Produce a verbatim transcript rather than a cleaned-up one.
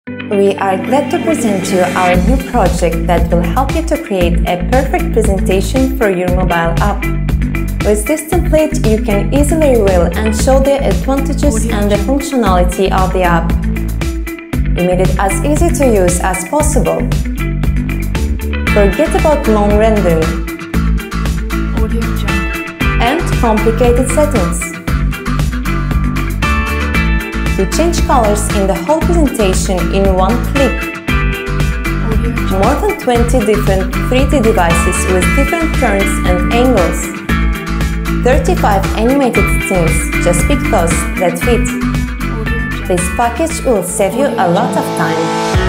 We are glad to present you our new project that will help you to create a perfect presentation for your mobile app. With this template, you can easily reveal and show the advantages and the functionality of the app. We made it as easy to use as possible. Forget about long rendering and complicated settings. We change colors in the whole presentation in one click. More than twenty different three D devices with different turns and angles. thirty-five animated scenes, just pick those that fit. This package will save you a lot of time.